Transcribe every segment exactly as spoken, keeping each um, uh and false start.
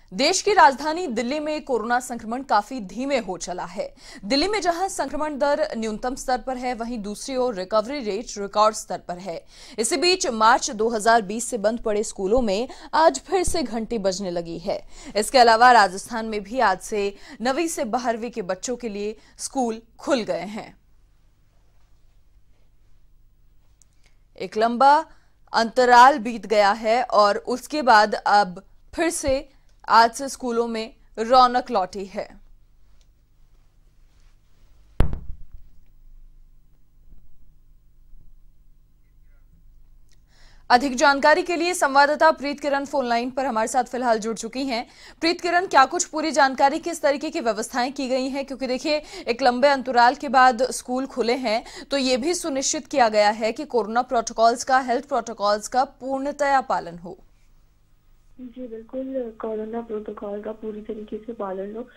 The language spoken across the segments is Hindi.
देश की राजधानी दिल्ली में कोरोना संक्रमण काफी धीमे हो चला है। दिल्ली में जहां संक्रमण दर न्यूनतम स्तर पर है, वहीं दूसरी ओर रिकवरी रेट रिकॉर्ड स्तर पर है। इसी बीच मार्च दो हज़ार बीस से बंद पड़े स्कूलों में आज फिर से घंटी बजने लगी है। इसके अलावा राजस्थान में भी आज से नवीं से बारहवीं के बच्चों के लिए स्कूल खुल गए हैं। एक लंबा अंतराल बीत गया है और उसके बाद अब फिर से आज से स्कूलों में रौनक लौटी है। अधिक जानकारी के लिए संवाददाता प्रीत किरण फोन लाइन पर हमारे साथ फिलहाल जुड़ चुकी हैं। प्रीत किरण, क्या कुछ पूरी जानकारी किस तरीके की व्यवस्थाएं की गई हैं? क्योंकि देखिए, एक लंबे अंतराल के बाद स्कूल खुले हैं, तो ये भी सुनिश्चित किया गया है कि कोरोना प्रोटोकॉल्स का, हेल्थ प्रोटोकॉल्स का पूर्णतया पालन हो। जी बिल्कुल, कोरोना प्रोटोकॉल का पूरी तरीके से पालन हो।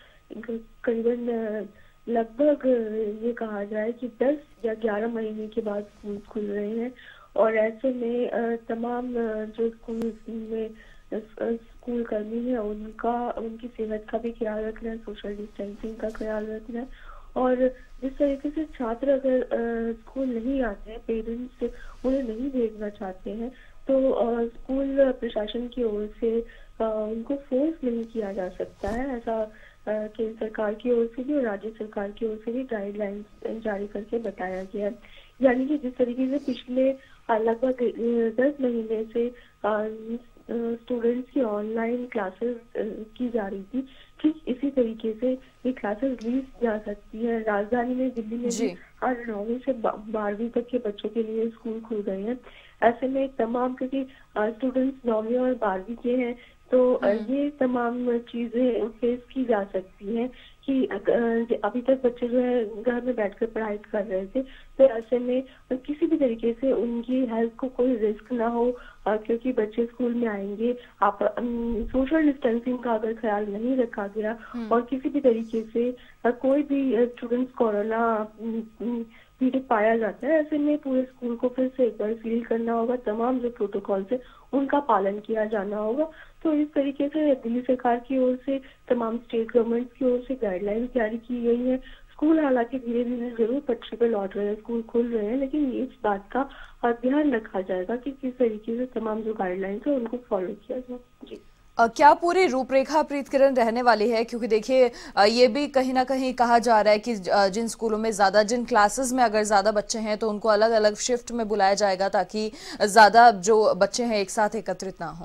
करीबन लगभग ये कहा जाए कि दस या ग्यारह महीने के बाद स्कूल खुल रहे हैं और ऐसे में तमाम जो स्कूल में स्कूल कर्मी है उनका उनकी सेहत का भी ख्याल रखना है, सोशल डिस्टेंसिंग का ख्याल रखना है। और जिस तरीके से छात्र अगर स्कूल नहीं आते हैं, पेरेंट्स उन्हें नहीं भेजना चाहते हैं, तो स्कूल प्रशासन की ओर से उनको फोर्स नहीं किया जा सकता है। ऐसा केंद्र सरकार की ओर से भी और राज्य सरकार की ओर से भी गाइडलाइंस जारी करके बताया गया है। यानी कि जिस तरीके से पिछले लगभग दस महीने से स्टूडेंट्स की ऑनलाइन क्लासेस की जा रही थी, ठीक इसी तरीके से ये क्लासेस ली जा सकती है। राजधानी में दिल्ली में भी आज नौवीं से बारहवीं तक के बच्चों के लिए स्कूल खुल गए हैं। ऐसे में तमाम, क्योंकि स्टूडेंट्स नौवीं और बारहवीं के हैं, तो ये तमाम चीजें फेस की जा सकती हैं कि अभी तक बच्चे जो है घर में बैठकर पढ़ाई कर रहे थे, तो ऐसे में किसी भी तरीके से उनकी हेल्थ को कोई रिस्क ना हो, क्योंकि बच्चे स्कूल में आएंगे। आप सोशल डिस्टेंसिंग का अगर ख्याल नहीं रखा गया और किसी भी तरीके से कोई भी स्टूडेंट्स कोरोना पीड़ित पाया जाता है, ऐसे में पूरे स्कूल को फिर से एक बार सील करना होगा। तमाम जो प्रोटोकॉल है उनका पालन किया जाना होगा। तो इस तरीके से दिल्ली सरकार की ओर से, तमाम स्टेट गवर्नमेंट की ओर से गाइडलाइंस जारी की गई है। स्कूल हालांकि धीरे धीरे जरूर पटरी पर लौट रहे हैं, स्कूल खुल रहे हैं, लेकिन इस बात का ध्यान रखा जाएगा कि किस तरीके से तमाम जो गाइडलाइंस है उनको फॉलो किया जाए। जी, क्या पूरी रूपरेखा प्रीत किरण रहने वाली है? क्योंकि देखिए, ये भी कहीं ना कहीं कहा जा रहा है कि जिन स्कूलों में ज्यादा, जिन क्लासेस में अगर ज्यादा बच्चे हैं तो उनको अलग अलग शिफ्ट में बुलाया जाएगा, ताकि ज्यादा जो बच्चे हैं एक साथ एकत्रित ना हो।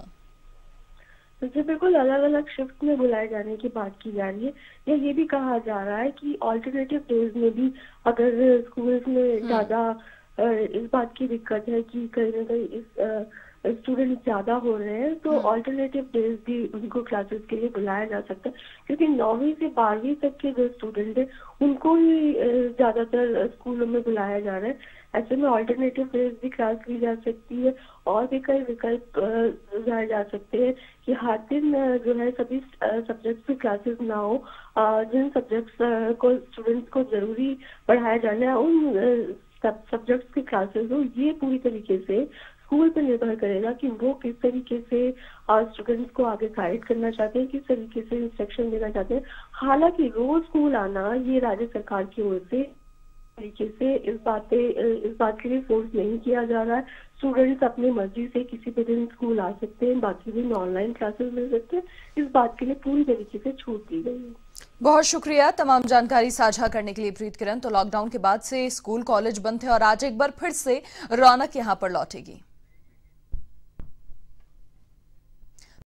जी बिल्कुल, अलग अलग शिफ्ट में बुलाए जाने की बात की जा रही है। या ये भी कहा जा रहा है कि ऑल्टरनेटिव डेज में भी अगर स्कूल्स में ज्यादा इस बात की दिक्कत है कि कहीं ना कहीं इस स्टूडेंट ज्यादा हो रहे हैं, तो ऑल्टरनेटिव डेज भी उनको क्लासेस के लिए बुलाया जा सकता है। क्योंकि नौवीं से बारहवीं तक के जो स्टूडेंट है उनको ही ज्यादातर स्कूलों में बुलाया जा रहा है। ऐसे में ऑल्टरनेटिव डेज भी क्लास ली जा सकती है और भी कई विकल्प जाए जा सकते हैं कि हर दिन जो है सभी सब्जेक्ट्स की क्लासेस ना हो। जिन सब्जेक्ट्स को स्टूडेंट्स को जरूरी पढ़ाया जाना है उन सब्जेक्ट्स की क्लासेस हो। ये पूरी तरीके से स्कूल पर निर्भर करेगा कि वो किस तरीके से स्टूडेंट्स को आगे गाइड करना चाहते हैं, किस तरीके से इंस्ट्रक्शन देना चाहते हैं। हालांकि रोज स्कूल आना ये राज्य सरकार की ओर से तरीके से इस बात पे इस बात के लिए फोर्स नहीं किया जा रहा है। स्टूडेंट्स अपनी मर्जी से किसी भी दिन स्कूल आ सकते हैं, बाकी दिन ऑनलाइन क्लासेस मिल सकते हैं। इस बात के लिए पूरी तरीके से छूट दी गई है। बहुत शुक्रिया तमाम जानकारी साझा करने के लिए प्रीत किरण। तो लॉकडाउन के बाद से स्कूल कॉलेज बंद थे और आज एक बार फिर से रौनक यहां पर लौटेगी।